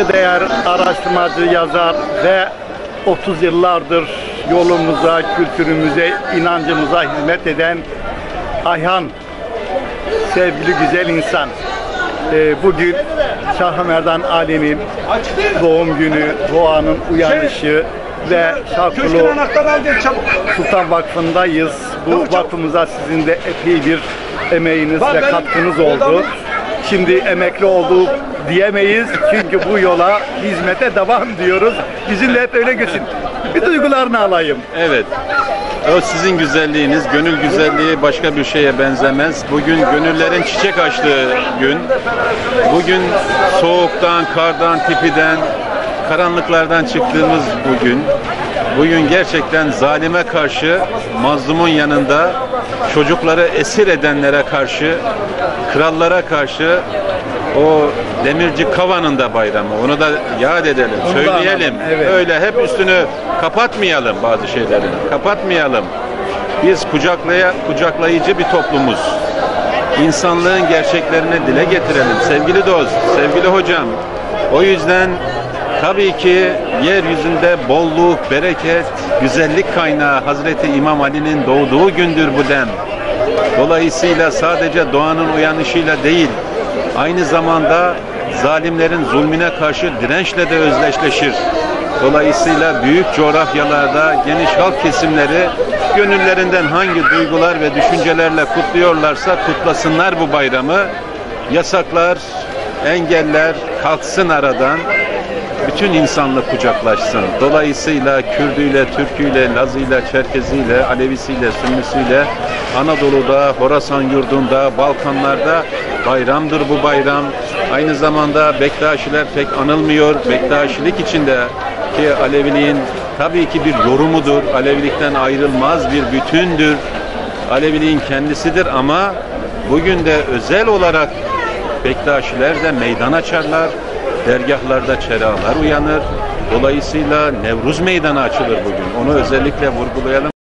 saygıdeğer araştırmacı, yazar ve 30 yıllardır yolumuza, kültürümüze, inancımıza hizmet eden Ayhan, sevgili güzel insan. Bugün Şah-ı Merdan Ali'nin doğum günü, doğanın uyanışı ve Şarkılı Sultan Vakfı'ndayız. Bu vakfımıza sizin de epey bir emeğiniz ve katkınız oldu. Şimdi emekli olduk diyemeyiz çünkü bu yola hizmete devam diyoruz. Bizimle hep öyle geçin. Bir duygularını alayım. Evet. O sizin güzelliğiniz, gönül güzelliği başka bir şeye benzemez. Bugün gönüllerin çiçek açtığı gün. Bugün soğuktan, kardan, tipiden, karanlıklardan çıktığımız bugün. Bugün gerçekten zalime karşı, mazlumun yanında, çocukları esir edenlere karşı, krallara karşı o Demirci Kava'nın da bayramı. Onu da yad edelim, söyleyelim. Evet. Öyle hep üstünü kapatmayalım bazı şeyleri. Kapatmayalım. Biz kucaklayıcı bir toplumuz. İnsanlığın gerçeklerini dile getirelim. Sevgili dost, sevgili hocam. O yüzden tabii ki yeryüzünde bolluk, bereket, güzellik kaynağı Hazreti İmam Ali'nin doğduğu gündür bu dem. Dolayısıyla sadece doğanın uyanışıyla değil, aynı zamanda zalimlerin zulmüne karşı dirençle de özdeşleşir. Dolayısıyla büyük coğrafyalarda geniş halk kesimleri gönüllerinden hangi duygular ve düşüncelerle kutluyorlarsa kutlasınlar bu bayramı. Yasaklar, engeller kalksın aradan. Bütün insanlık kucaklaşsın. Dolayısıyla Kürdüyle, Türküyle, Lazıyla, Çerkeziyle, Alevisiyle, Sünnisiyle Anadolu'da, Horasan yurdunda, Balkanlarda bayramdır bu bayram. Aynı zamanda Bektaşiler pek anılmıyor. Bektaşilik içinde ki Aleviliğin tabii ki bir yorumudur. Alevilikten ayrılmaz bir bütündür. Aleviliğin kendisidir ama bugün de özel olarak Bektaşiler de meydan açarlar. Dergahlarda çeralar uyanır. Dolayısıyla Nevruz Meydanı açılır bugün. Onu özellikle vurgulayalım.